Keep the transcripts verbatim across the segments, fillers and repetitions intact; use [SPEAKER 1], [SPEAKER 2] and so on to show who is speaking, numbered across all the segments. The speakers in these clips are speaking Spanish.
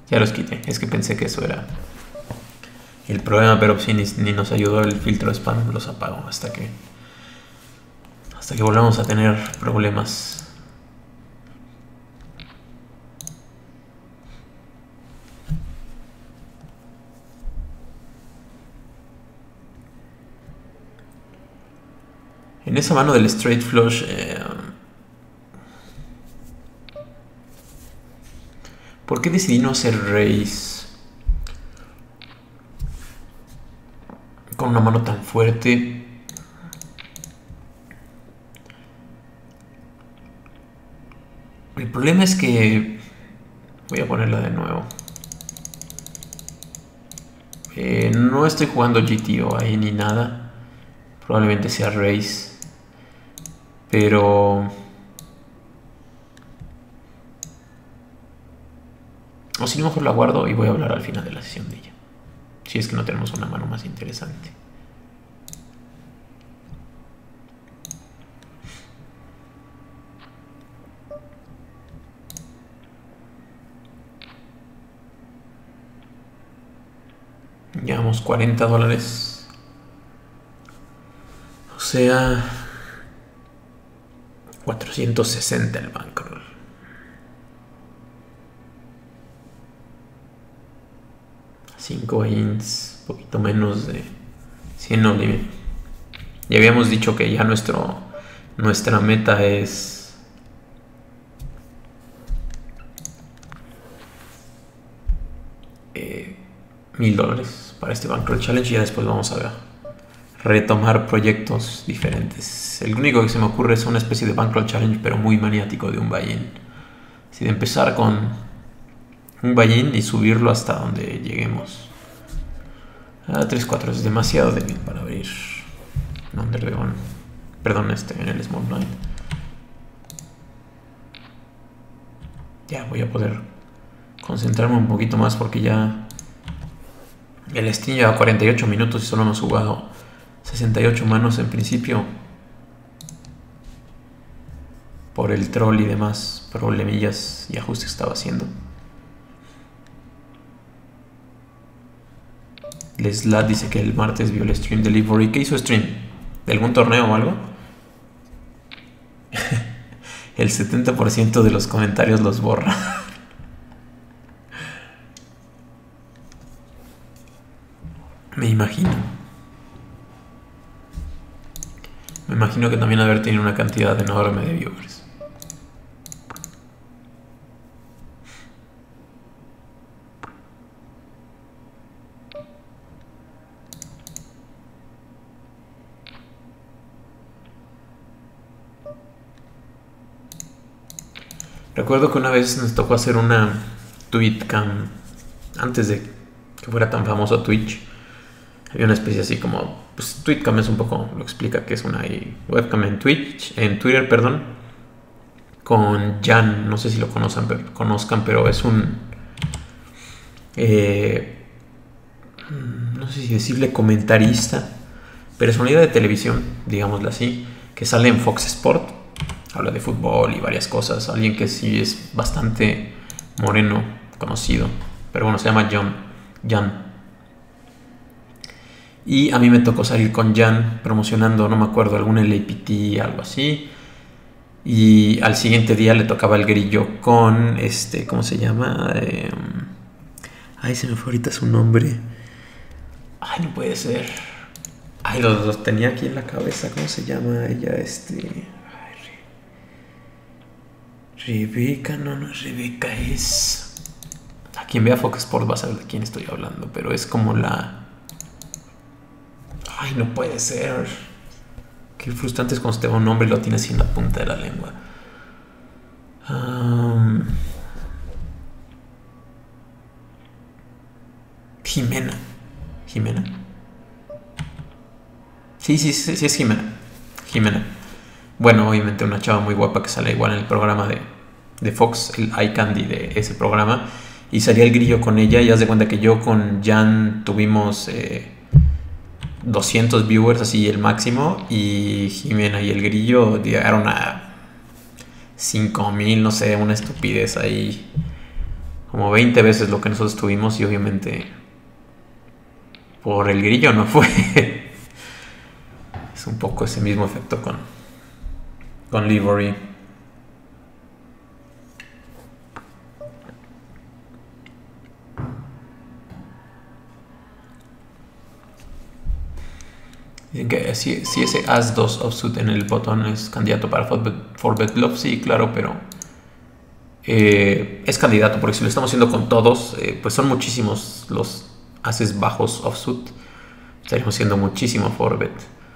[SPEAKER 1] Ya los quité. Es que pensé que eso era el problema, pero si ni, ni nos ayudó el filtro de spam, los apago hasta que hasta que volvamos a tener problemas. En esa mano del straight flush, eh, ¿por qué decidí no hacer raise con una mano tan fuerte? El problema es que voy a ponerla de nuevo. Eh, no estoy jugando G T O ahí ni nada. Probablemente sea raise, pero o si no, mejor la guardo y voy a hablar al final de la sesión de ella, si es que no tenemos una mano más interesante. Llevamos cuarenta dólares. O sea, cuatrocientos sesenta el bankroll. cinco ins, poquito menos de cien Olive. Ya habíamos dicho que ya nuestro, nuestra meta es eh, mil dólares para este bankroll challenge y ya después vamos a retomar proyectos diferentes. El único que se me ocurre es una especie de bankroll challenge, pero muy maniático, de un buy-in. Así de empezar con un buy-in y subirlo hasta donde lleguemos. Ah, tres cuatro es demasiado débil para abrir Underdragon. Perdón, este en el small blind. Ya voy a poder concentrarme un poquito más porque ya el stream lleva cuarenta y ocho minutos y solo hemos jugado sesenta y ocho manos en principio. Por el troll y demás problemillas y ajustes que estaba haciendo. Leslat dice que el martes vio el stream de Livery. ¿Qué hizo stream? ¿De algún torneo o algo? El setenta por ciento de los comentarios los borra. Me imagino. Me imagino que también haber tenido una cantidad enorme de viewers. Recuerdo que una vez nos tocó hacer una tweetcam antes de que fuera tan famoso Twitch. Había una especie así como, pues tweetcam es un poco, lo explica que es una webcam en Twitch, en Twitter, perdón, con Jan, no sé si lo conozcan, pero, conozcan, pero es un, eh, no sé si decirle comentarista, personalidad de televisión, digámoslo así, que sale en Fox Sport. Habla de fútbol y varias cosas. Alguien que sí es bastante moreno, conocido. Pero bueno, se llama John. Jan. Y a mí me tocó salir con Jan promocionando, no me acuerdo, algún L A P T, algo así. Y al siguiente día le tocaba el grillo con este, ¿cómo se llama? Eh, ay, se me fue ahorita su nombre. Ay, no puede ser. Ay, los, los tenía aquí en la cabeza. ¿Cómo se llama ella? Este... Rebeca, no, no es Rebeca, es... A quien vea Fox Sports va a saber de quién estoy hablando, pero es como la... Ay, no puede ser. Qué frustrante es cuando te va un nombre y lo tienes en la punta de la lengua. Um... Jimena. ¿Jimena? Sí, sí, sí, sí es Jimena. Jimena. Bueno, obviamente una chava muy guapa que sale igual en el programa de, de Fox, el Eye Candy de ese programa. Y salía el grillo con ella y haz de cuenta que yo con Jan tuvimos eh, doscientos viewers, así el máximo. Y Jimena y el grillo llegaron a cinco mil, no sé, una estupidez ahí. como veinte veces lo que nosotros tuvimos y obviamente por el grillo no fue. Es un poco ese mismo efecto con, con Livery. Dicen que si, si ese as dos offsuit en el botón es candidato para four bet bluff, sí, claro, pero eh, es candidato porque si lo estamos haciendo con todos, eh, pues son muchísimos los ases bajos offsuit. Estaríamos haciendo muchísimo four bet.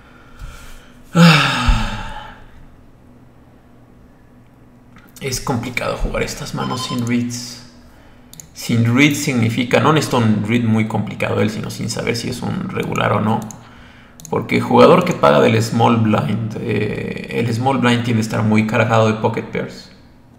[SPEAKER 1] Ah. Es complicado jugar estas manos sin reads. Sin read significa, no necesito un read muy complicado él, sino sin saber si es un regular o no. Porque jugador que paga del small blind, eh, el small blind tiende a estar muy cargado de pocket pairs.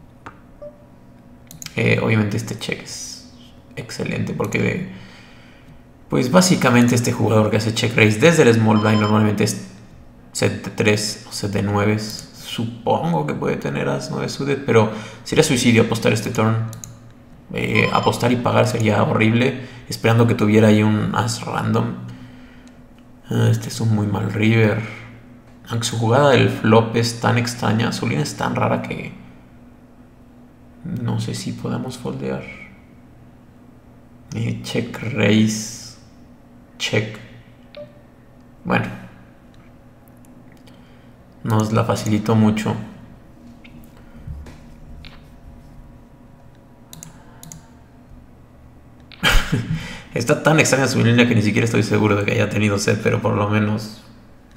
[SPEAKER 1] Eh, obviamente este check es excelente porque de, pues básicamente este jugador que hace check raise desde el small blind normalmente es set de tres o set de nueve. Supongo que puede tener as nueve suited, pero sería suicidio apostar este turn. Eh, apostar y pagar sería horrible, esperando que tuviera ahí un as random. Este es un muy mal river. Aunque su jugada del flop es tan extraña, su línea es tan rara que no sé si podamos foldear. Eh, check raise. Check. Bueno, nos la facilitó mucho. Está tan extraña su línea que ni siquiera estoy seguro de que haya tenido set, pero por lo menos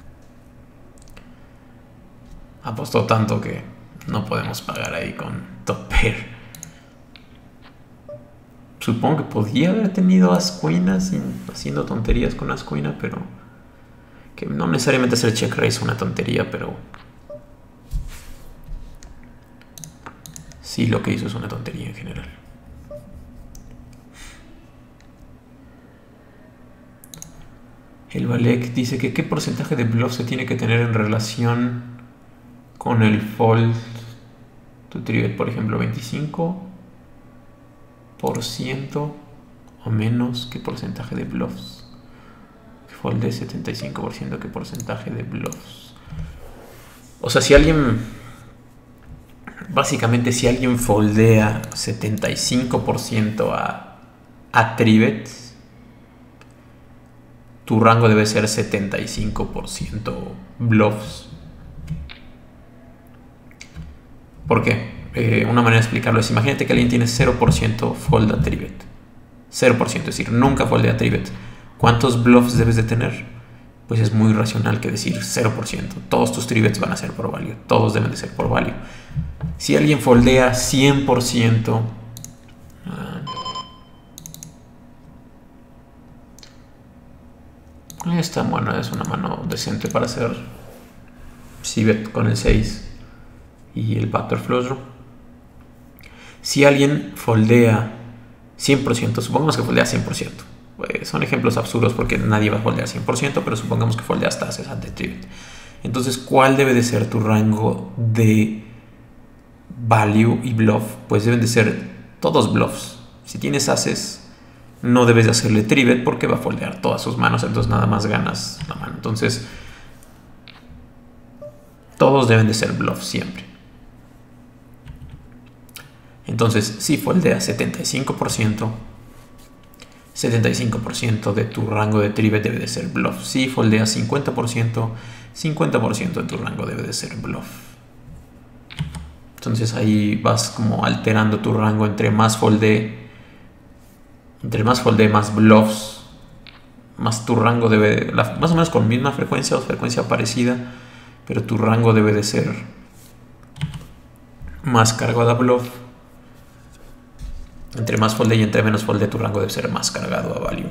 [SPEAKER 1] apostó tanto que no podemos pagar ahí con top pair. Supongo que podía haber tenido as queen haciendo tonterías con as queen, pero que no necesariamente hacer check raise una tontería, pero sí lo que hizo es una tontería en general. El Valek dice que qué porcentaje de bluff se tiene que tener en relación con el fold to three bet, por ejemplo, veinticinco por ciento o menos. ¿Qué porcentaje de bluffs? Que fold de setenta y cinco por ciento, ¿qué porcentaje de bluffs? O sea, si alguien, básicamente si alguien foldea setenta y cinco por ciento a, a three bet, tu rango debe ser setenta y cinco por ciento bluffs. ¿Por qué? Eh, una manera de explicarlo es, imagínate que alguien tiene cero por ciento fold a three bet. cero por ciento, es decir, nunca foldea a three bet. ¿Cuántos bluffs debes de tener? Pues es muy racional que decir cero por ciento. Todos tus three bets van a ser por value. Todos deben de ser por value. Si alguien foldea cien por ciento... Esta bueno, es una mano decente para hacer c-bet con el seis y el backdoor flush draw. Si alguien foldea cien por ciento, supongamos que foldea cien por ciento. Pues son ejemplos absurdos porque nadie va a foldear cien por ciento, pero supongamos que foldea hasta sesenta tribet. Entonces, ¿cuál debe de ser tu rango de value y bluff? Pues deben de ser todos bluffs. Si tienes ases, no debes de hacerle tribet porque va a foldear todas sus manos, entonces nada más ganas la mano. Entonces, todos deben de ser bluffs siempre. Entonces, si foldeas setenta y cinco por ciento, setenta y cinco por ciento de tu rango de tribet debe de ser bluff. Si foldeas cincuenta por ciento, cincuenta por ciento de tu rango debe de ser bluff. Entonces ahí vas como alterando tu rango entre más folde, entre más folde, más bluffs, más tu rango debe, la, más o menos con misma frecuencia o frecuencia parecida, pero tu rango debe de ser más cargado a bluff. Entre más folde y entre menos folde, tu rango debe ser más cargado a value.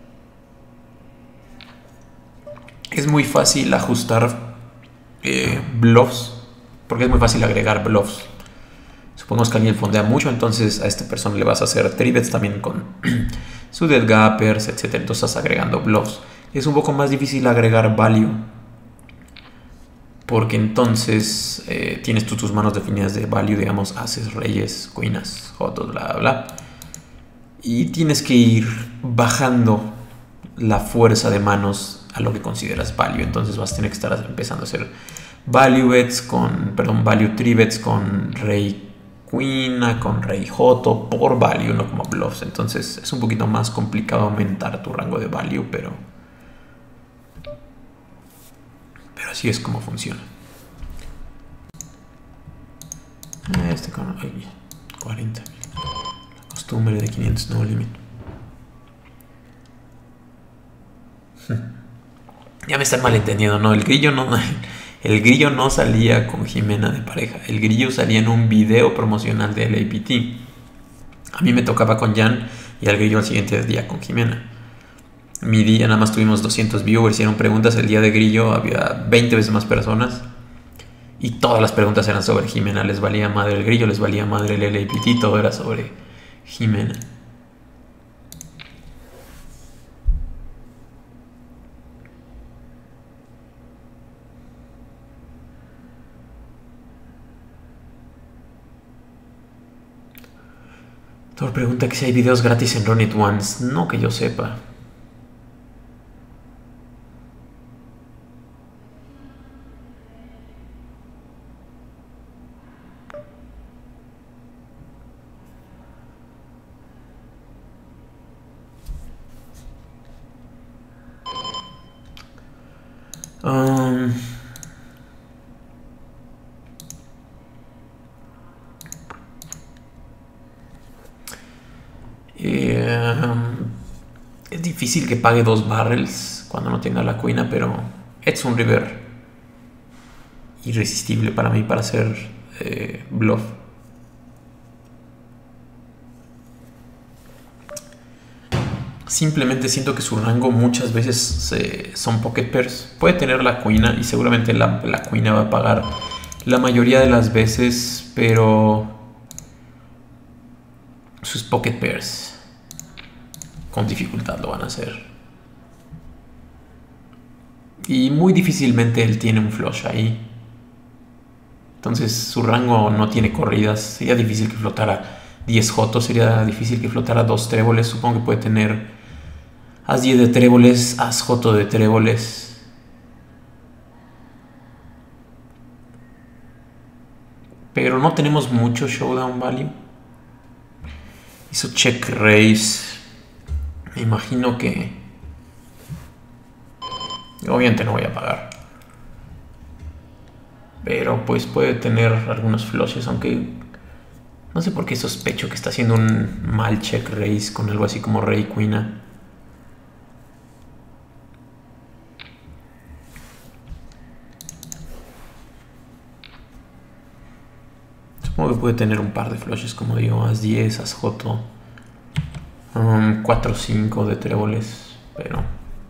[SPEAKER 1] Es muy fácil ajustar eh, bluffs, porque es muy fácil agregar bluffs. Supongamos que alguien fondea mucho, entonces a esta persona le vas a hacer tribets también con suited gappers, etcétera. Entonces estás agregando bluffs. Es un poco más difícil agregar value, porque entonces eh, tienes tú tus manos definidas de value, digamos, ases, reyes, queenas, jotos, bla, bla, bla. Y tienes que ir bajando la fuerza de manos a lo que consideras value. Entonces vas a tener que estar empezando a hacer value bets con, perdón, value three bets con rey queen, con rey joto por value, no como bluffs. Entonces es un poquito más complicado aumentar tu rango de value, pero pero así es como funciona. Este con ay, cuarenta mil. La costumbre de quinientos no límite. Ya me están malentendiendo, no, el grillo no, el grillo no salía con Jimena de pareja, el grillo salía en un video promocional de L A P T. A mí me tocaba con Jan y al grillo al siguiente día con Jimena. Mi día nada más tuvimos doscientos viewers, hicieron preguntas, el día de grillo había veinte veces más personas y todas las preguntas eran sobre Jimena, les valía madre el grillo, les valía madre el L A P T, todo era sobre Jimena. Thor pregunta que si hay videos gratis en Run It Once. No que yo sepa. Um, eh, es difícil que pague dos barrels cuando no tenga la cuina, pero es un river irresistible para mí para hacer eh, bluff. Simplemente siento que su rango muchas veces eh, son pocket pairs. Puede tener la cuina y seguramente la, la cuina va a pagar la mayoría de las veces, pero sus pocket pairs con dificultad lo van a hacer. Y muy difícilmente él tiene un flush ahí. Entonces su rango no tiene corridas. Sería difícil que flotara diez jotos, sería difícil que flotara dos tréboles. Supongo que puede tener as diez de tréboles, as joto de tréboles. Pero no tenemos mucho showdown value. Hizo check raise. Me imagino que... obviamente no voy a pagar. Pero pues puede tener algunos flushes, aunque... no sé por qué sospecho que está haciendo un mal check raise con algo así como rey queen. Supongo que puede tener un par de flushes, como digo, as diez, as joto, um, cuatro cinco de tréboles, pero...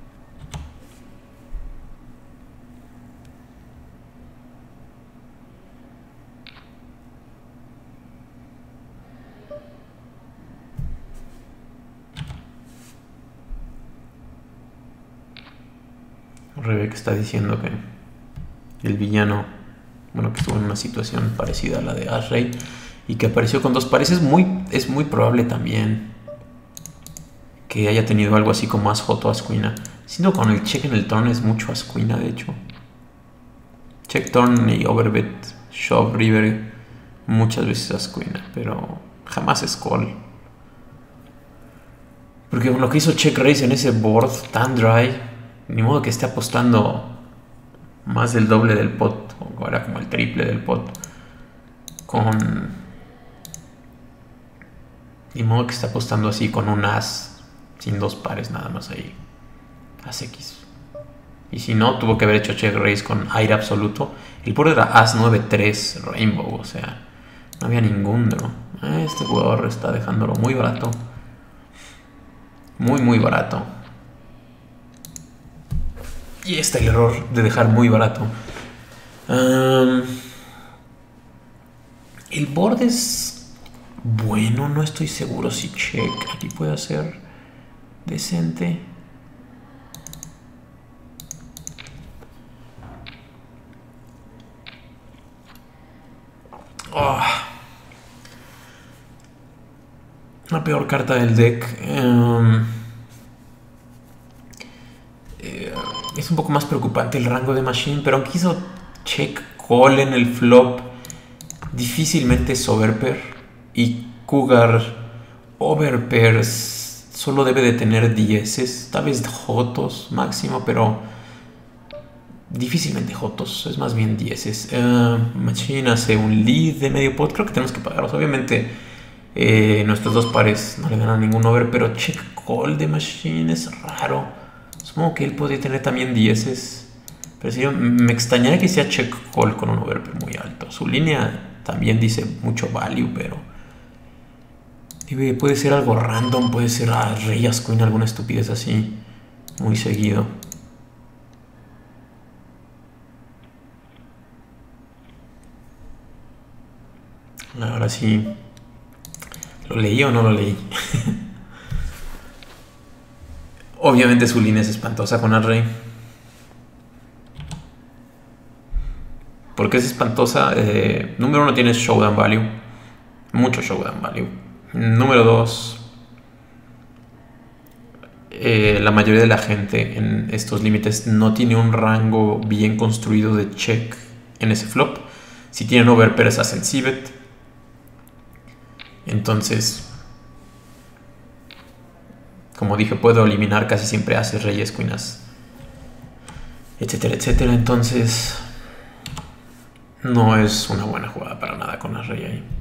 [SPEAKER 1] Rebeca está diciendo que el villano, bueno, que estuvo en una situación parecida a la de As-Rey y que apareció con dos pares. Es muy, es muy probable también que haya tenido algo así como As-Joto, As-Queen. Siendo con el check en el turn es mucho As-Queen, de hecho. Check turn y overbet, shove, river, muchas veces As-Queen, pero jamás es call. Porque con lo que hizo check raise en ese board tan dry, ni modo que esté apostando más del doble del pot, o era como el triple del pot, con... ni modo que esté apostando así con un as, sin dos pares nada más ahí, as X. Y si no, tuvo que haber hecho check raise con aire absoluto. El board era as nueve tres rainbow, o sea, no había ningún draw. Este jugador está dejándolo muy barato. Muy, muy barato. Y está el error de dejar muy barato. Um, el board es bueno, no estoy seguro si check aquí puede ser decente. Oh. La peor carta del deck. Um, eh, es un poco más preocupante el rango de Machine, pero aunque hizo check call en el flop, difícilmente es overpair. Y Cougar overpairs solo debe de tener dieces, tal vez jotos máximo, pero difícilmente jotos, es más bien dieces. Uh, Machine hace un lead de medio pot, creo que tenemos que pagarlos. Obviamente eh, nuestros dos pares no le ganan ningún over, pero check call de Machine es raro. Supongo que él podría tener también dieces, pero sí, me extrañaría que sea check call con un over muy alto. Su línea también dice mucho value, pero puede ser algo random, puede ser a rey as queen, alguna estupidez así, muy seguido. Ahora sí, ¿lo leí o no lo leí? Obviamente su línea es espantosa con el rey. ¿Por qué es espantosa? Eh, número uno, tiene showdown value, mucho showdown value. Número dos, eh, la mayoría de la gente en estos límites no tiene un rango bien construido de check en ese flop. Si tienen overpairs hacen c-bet. Entonces, como dije, puedo eliminar casi siempre ases, reyes, queenas, etcétera, etcétera. Entonces, no es una buena jugada para nada con la rey ahí.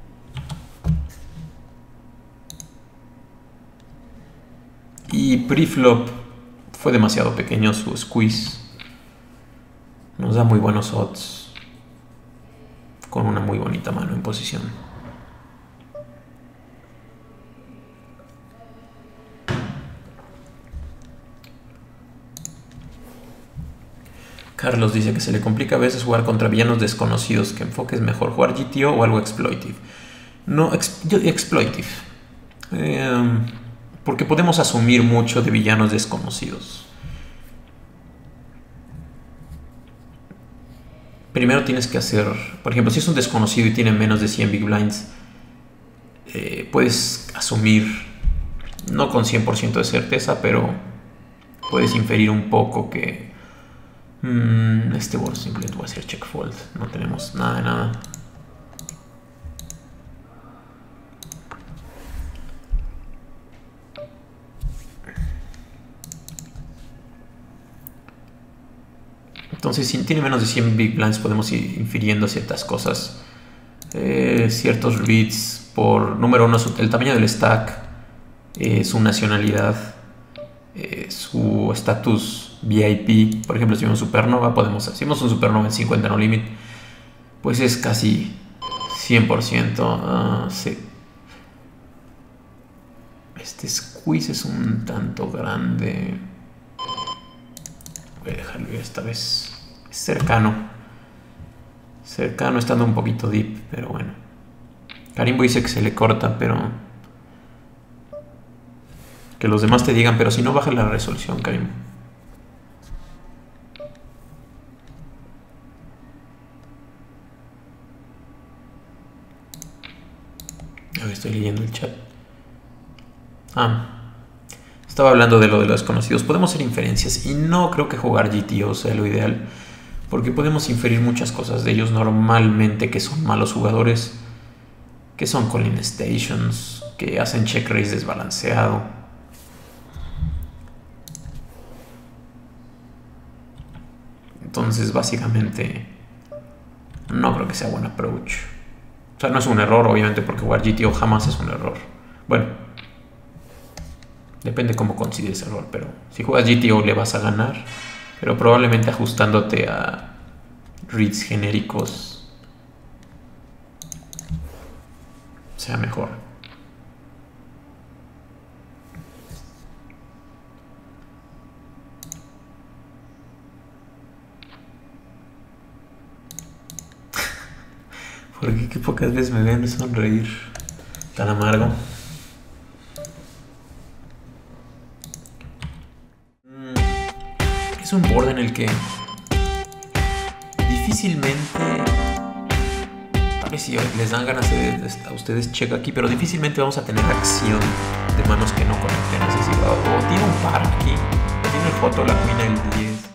[SPEAKER 1] Y preflop fue demasiado pequeño su squeeze. Nos da muy buenos odds con una muy bonita mano en posición. Carlos dice que se le complica a veces jugar contra villanos desconocidos, que enfoque es mejor jugar G T O o algo exploitive. No, ex, yo, exploitive. Eh, porque podemos asumir mucho de villanos desconocidos. Primero tienes que hacer, por ejemplo, si es un desconocido y tiene menos de cien big blinds, eh, puedes asumir, no con cien por ciento de certeza, pero puedes inferir un poco que mmm, este board simplemente va a ser check fold, no tenemos nada de nada. Entonces, si tiene menos de cien big blinds, podemos ir infiriendo ciertas cosas. Eh, ciertos reads por, número uno, su, el tamaño del stack, eh, su nacionalidad, eh, su estatus V I P. Por ejemplo, si vemos supernova, podemos, si vemos un supernova en cincuenta no limit, pues es casi cien por ciento. Uh, sí. Este squeeze es un tanto grande. Voy a dejarlo esta vez. Es cercano. Cercano, estando un poquito deep, pero bueno. Karimbo dice que se le corta, pero que los demás te digan, pero si no, baja la resolución, Karimbo. A ver, estoy leyendo el chat. Ah, estaba hablando de lo de los desconocidos. Podemos hacer inferencias y no creo que jugar G T O sea lo ideal, porque podemos inferir muchas cosas de ellos normalmente, que son malos jugadores, que son calling stations, que hacen check raise desbalanceado. Entonces, básicamente, no creo que sea buen approach. O sea, no es un error, obviamente, porque jugar G T O jamás es un error. Bueno, depende cómo consideres error, pero si juegas G T O le vas a ganar, pero probablemente ajustándote a reads genéricos sea mejor. ¿Por qué, qué pocas veces me ven sonreír tan amargo? Es un board en el que difícilmente corazones y les dan ganas de, de, a ustedes check aquí, pero difícilmente vamos a tener acción de manos que no conecten. Es decir, o, o tiene un par aquí, o tiene el Joto, la Queen, el diez.